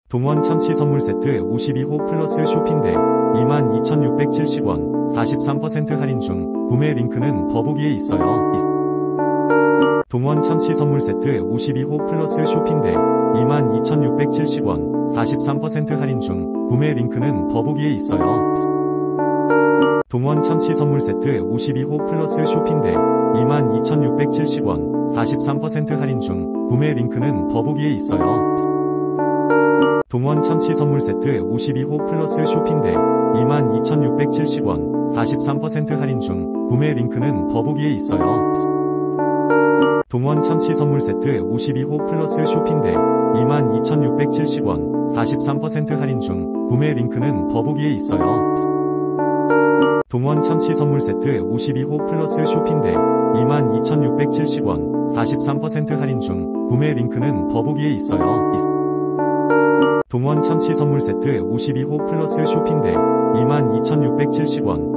동원 참치 선물 세트 52호 플러스 쇼핑백 22,670원 43% 할인 중. 구매 링크는 더보기에 있어요. 동원 참치 선물 세트 52호 플러스 쇼핑백 22,670원 43% 할인 중. 구매 링크는 더보기에 있어요. 동원 참치 선물 세트 52호 플러스 쇼핑백 22,670원 43% 할인 중. 구매 링크는 더보기에 있어요. 동원 참치 선물 세트 52호 플러스 쇼핑백 22,670원 43% 할인 중. 구매 링크는 더보기에 있어요. 동원 참치 선물 세트 52호 플러스 쇼핑백 22,670원 43% 할인 중. 구매 링크는 더보기에 있어요. 동원 참치 선물 세트 52호 플러스 쇼핑백 22,670원 43% 할인 중. 구매 링크는 더보기에 있어요. 동원 참치 선물 세트 52호 플러스 쇼핑백 22,670원